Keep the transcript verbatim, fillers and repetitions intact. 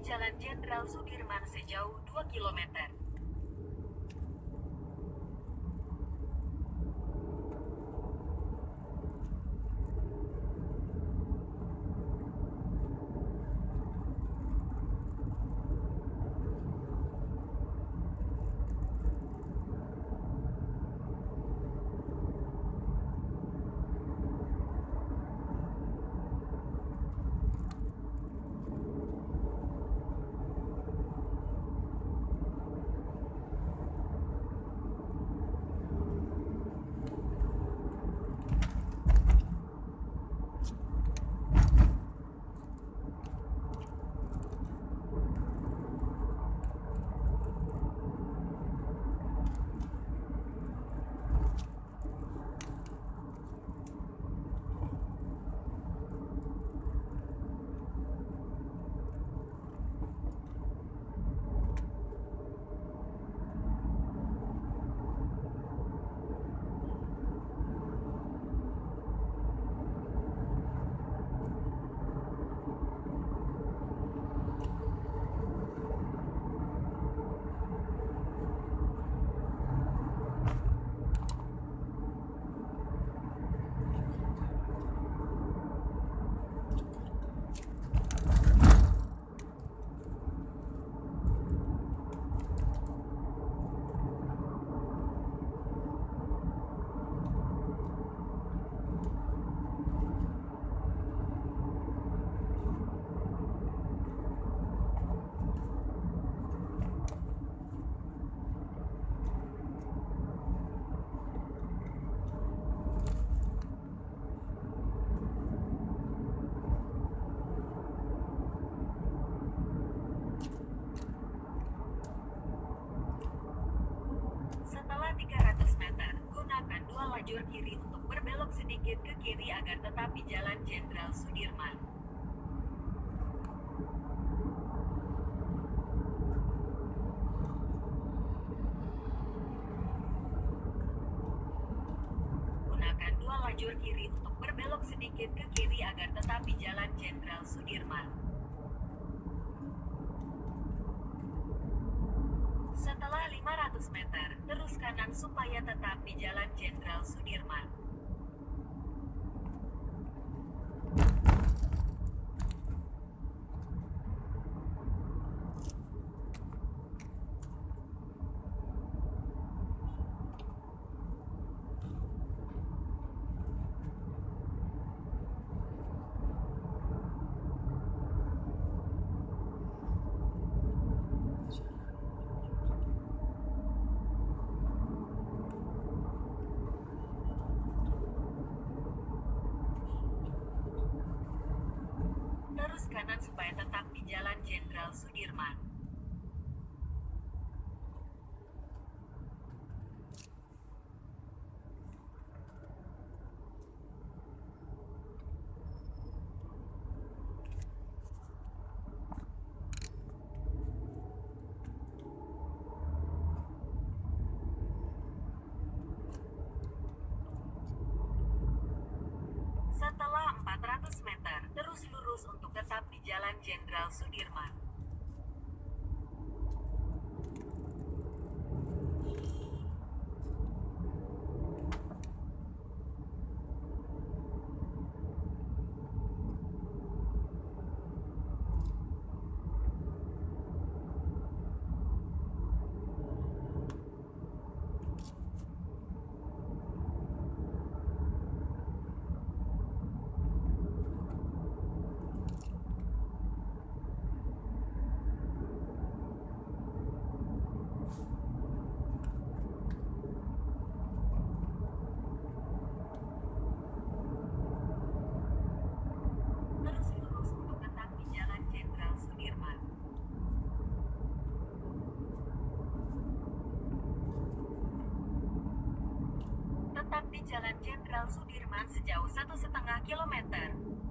Jalan Jenderal Sudirman sejauh dua kilometer. Setelah tiga ratus meter, gunakan dua lajur kiri untuk berbelok sedikit ke kiri agar tetap di Jalan Jenderal Sudirman. Gunakan dua lajur kiri untuk berbelok sedikit ke kiri agar tetap di Jalan Jenderal Sudirman. Setelah lima ratus meter, terus kanan supaya tetap di Jalan Jenderal Sudirman. Terus kanan supaya tetap di Jalan Jenderal Sudirman. Setelah empat ratus meter, terus lurus untuk tetap di Jalan Jenderal Sudirman. Terus lurus untuk tetap di Jalan Jenderal Sudirman. Tetap di Jalan Jenderal Sudirman sejauh satu setengah kilometer.